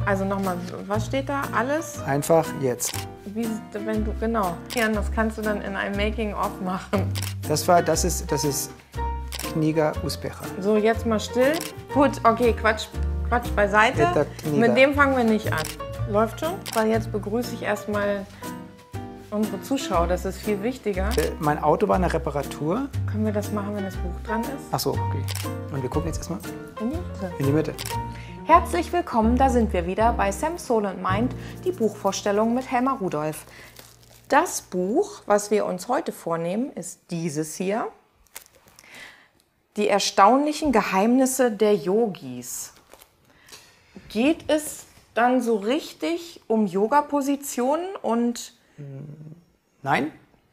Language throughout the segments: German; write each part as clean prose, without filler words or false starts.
Also nochmal, was steht da? Alles? Einfach jetzt. Wie, wenn du, genau. Das kannst du dann in einem Making-of machen. Das ist Knjiga Uspecha. So, jetzt mal still. Gut, okay, Quatsch beiseite. Mit dem fangen wir nicht an. Läuft schon? Weil jetzt begrüße ich erstmal unsere Zuschauer, das ist viel wichtiger. Mein Auto war eine Reparatur. Können wir das machen, wenn das Buch dran ist? Ach so, okay. Und wir gucken jetzt erstmal In die Mitte. in die Mitte. Herzlich willkommen, da sind wir wieder bei Sam's Soul and Mind, die Buchvorstellung mit Helma Rudolph. Das Buch, was wir uns heute vornehmen, ist dieses hier. Die erstaunlichen Geheimnisse der Yogis. Geht es dann so richtig um Yoga-Positionen und... Nein.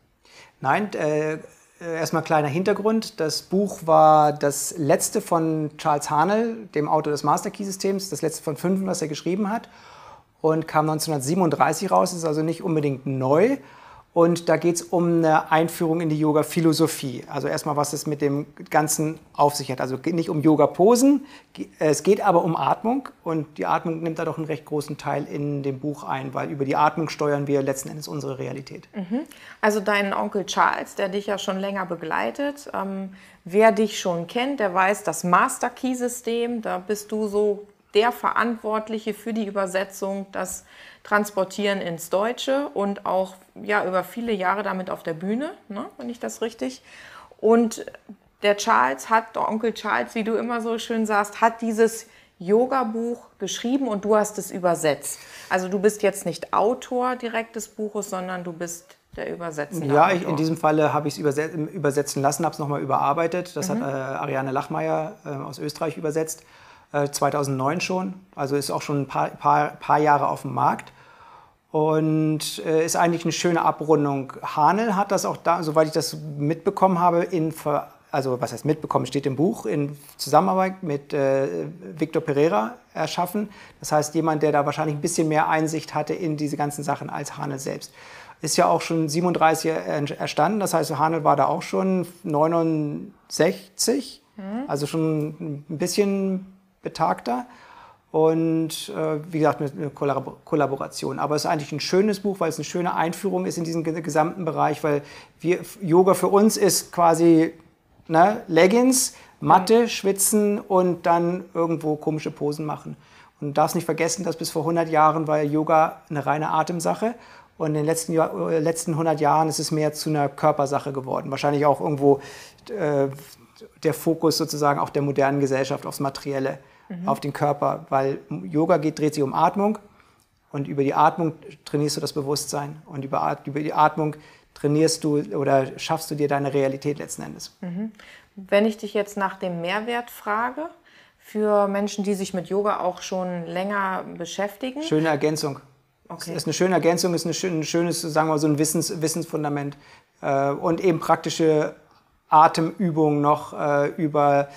Erstmal kleiner Hintergrund. Das Buch war das letzte von Charles Haanel, dem Autor des Master Key Systems, das letzte von 5, was er geschrieben hat. Und kam 1937 raus, ist also nicht unbedingt neu. Und da geht es um eine Einführung in die Yoga-Philosophie. Also erstmal, was es mit dem Ganzen auf sich hat. Also nicht um Yoga-Posen, es geht aber um Atmung. Und die Atmung nimmt da doch einen recht großen Teil in dem Buch ein, weil über die Atmung steuern wir letzten Endes unsere Realität. Also dein Onkel Charles, der dich ja schon länger begleitet, wer dich schon kennt, der weiß, das Master Key System, da bist du so der Verantwortliche für die Übersetzung, das Transportieren ins Deutsche und auch ja, über viele Jahre damit auf der Bühne, ne, wenn ich das richtig. Und der Onkel Charles, wie du immer so schön sagst, hat dieses Yoga-Buch geschrieben und du hast es übersetzt. Also du bist jetzt nicht Autor direkt des Buches, sondern du bist der Übersetzer. Ja, in diesem Falle habe ich es übersetzen lassen, habe es nochmal überarbeitet. Das hat Ariane Lachmeier aus Österreich übersetzt. 2009 schon, also ist auch schon ein paar Jahre auf dem Markt und ist eigentlich eine schöne Abrundung. Haanel hat das auch da, soweit ich das mitbekommen habe, also was heißt mitbekommen, steht im Buch, in Zusammenarbeit mit Victor Pereira erschaffen. Das heißt, jemand, der da wahrscheinlich ein bisschen mehr Einsicht hatte in diese ganzen Sachen als Haanel selbst. Ist ja auch schon 37 erstanden, das heißt, Haanel war da auch schon 69, also schon ein bisschen betagter und wie gesagt mit einer Kollaboration. Aber es ist eigentlich ein schönes Buch, weil es eine schöne Einführung ist in diesen gesamten Bereich, weil Yoga für uns ist quasi Leggings, Matte, Schwitzen und dann irgendwo komische Posen machen. Und du darfst nicht vergessen, dass bis vor 100 Jahren war Yoga eine reine Atemsache und in den letzten 100 Jahren ist es mehr zu einer Körpersache geworden. Wahrscheinlich auch irgendwo der Fokus sozusagen auch der modernen Gesellschaft aufs Materielle. Auf den Körper, weil Yoga dreht sich um Atmung und über die Atmung trainierst du das Bewusstsein und über die Atmung trainierst du oder schaffst du dir deine Realität letzten Endes. Wenn ich dich jetzt nach dem Mehrwert frage, für Menschen, die sich mit Yoga auch schon länger beschäftigen? Schöne Ergänzung. Okay. Es ist eine schöne Ergänzung, ist ein schönes, sagen wir mal, so ein Wissensfundament und eben praktische Atemübungen noch über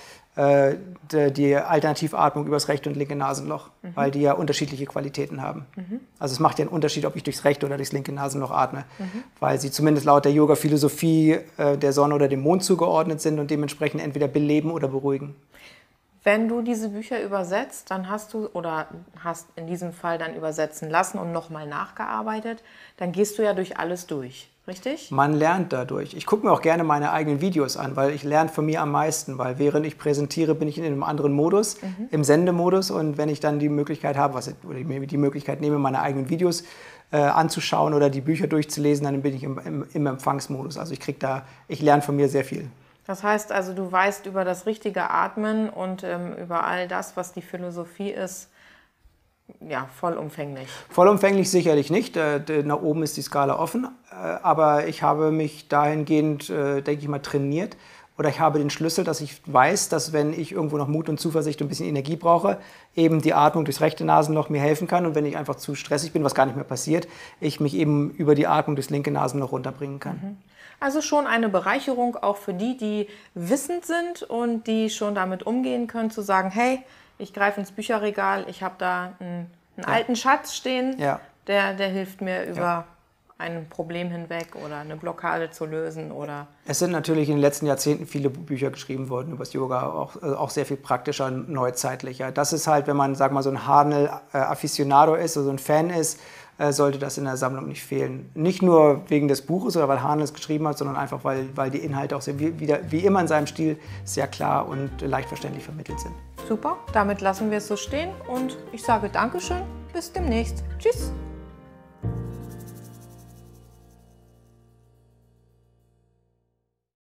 die Alternativatmung über das rechte und linke Nasenloch, weil die ja unterschiedliche Qualitäten haben. Also es macht ja einen Unterschied, ob ich durchs rechte oder durchs linke Nasenloch atme, weil sie zumindest laut der Yoga-Philosophie der Sonne oder dem Mond zugeordnet sind und dementsprechend entweder beleben oder beruhigen. Wenn du diese Bücher übersetzt, dann hast in diesem Fall dann übersetzen lassen und nochmal nachgearbeitet, dann gehst du ja durch alles durch, richtig? Man lernt dadurch. Ich gucke mir auch gerne meine eigenen Videos an, weil ich lerne von mir am meisten, weil während ich präsentiere, bin ich in einem anderen Modus, im Sendemodus und wenn ich dann die Möglichkeit habe, oder ich die Möglichkeit nehme, meine eigenen Videos anzuschauen oder die Bücher durchzulesen, dann bin ich im Empfangsmodus. Also ich lerne von mir sehr viel. Das heißt also, du weißt über das richtige Atmen und über all das, was die Philosophie ist, ja, vollumfänglich. Vollumfänglich sicherlich nicht. Nach oben ist die Skala offen. Aber ich habe mich dahingehend, denke ich mal, trainiert. Oder ich habe den Schlüssel, dass ich weiß, dass wenn ich irgendwo noch Mut und Zuversicht und ein bisschen Energie brauche, eben die Atmung durchs rechte Nasenloch mir helfen kann. Und wenn ich einfach zu stressig bin, was gar nicht mehr passiert, ich mich eben über die Atmung durchs linke Nasenloch runterbringen kann. Also schon eine Bereicherung auch für die, die wissend sind und die schon damit umgehen können, zu sagen, hey, ich greife ins Bücherregal, ich habe da einen alten Schatz stehen, der hilft mir über ein Problem hinweg oder eine Blockade zu lösen? Oder? Es sind natürlich in den letzten Jahrzehnten viele Bücher geschrieben worden über das Yoga, auch sehr viel praktischer und neuzeitlicher. Das ist halt, wenn man, sag mal, so ein Harnel-Afficionado ist, also ein Fan ist, sollte das in der Sammlung nicht fehlen. Nicht nur wegen des Buches oder weil Harnel es geschrieben hat, sondern einfach, weil die Inhalte auch wie immer in seinem Stil sehr klar und leicht verständlich vermittelt sind. Super, damit lassen wir es so stehen und ich sage Dankeschön, bis demnächst. Tschüss!